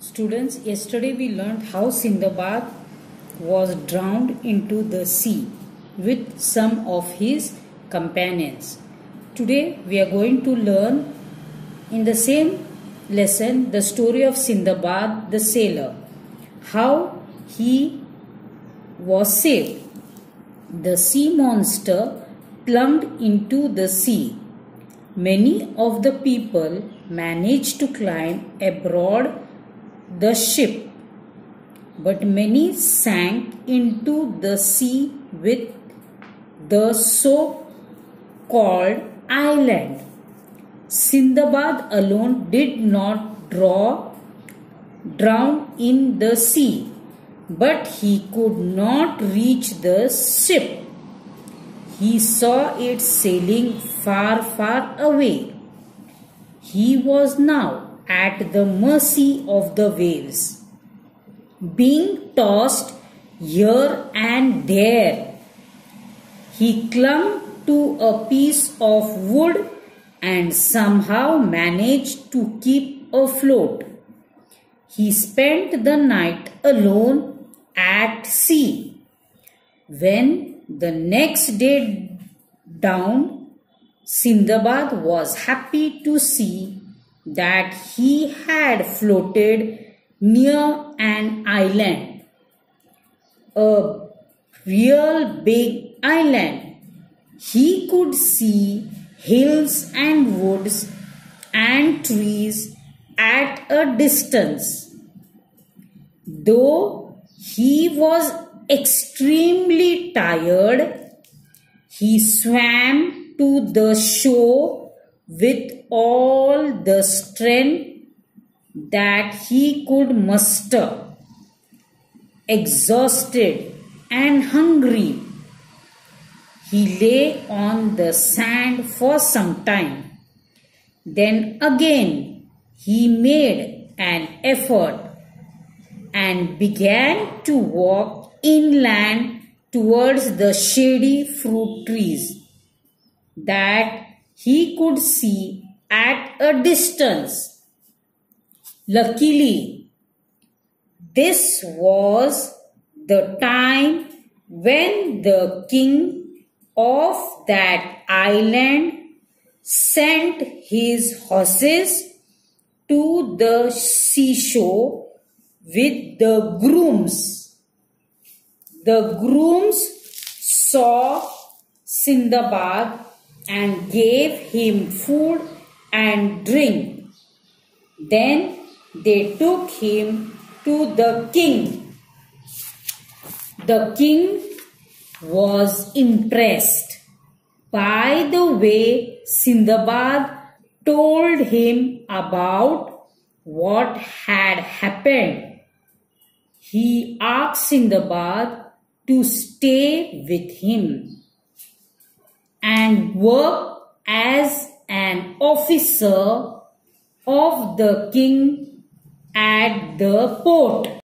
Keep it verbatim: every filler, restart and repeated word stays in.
Students, yesterday we learned how Sindbad was drowned into the sea with some of his companions. Today we are going to learn in the same lesson the story of Sindbad the sailor, how he was saved. The sea monster plunged into the sea. Many of the people managed to climb aboard the ship, but many sank into the sea with the so-called island. Sindbad alone did not draw, drown in the sea, but he could not reach the ship. He saw it sailing far, far away. He was now at the mercy of the waves, being tossed here and there. He clung to a piece of wood and somehow managed to keep afloat. He spent the night alone at sea. When the next day dawned, Sindbad was happy to see that he had floated near an island, a real big island. He could see hills and woods and trees at a distance. Though he was extremely tired, he swam to the shore with all the strength that he could muster. Exhausted and hungry, he lay on the sand for some time. Then again he made an effort and began to walk inland towards the shady fruit trees that he could see at a distance. Luckily, this was the time when the king of that island sent his horses to the seashore with the grooms. The grooms saw Sindbad and gave him food and drink. Then they took him to the king. The king was impressed by the way Sindbad told him about what had happened. He asked Sindbad to stay with him and work as an officer of the king at the port.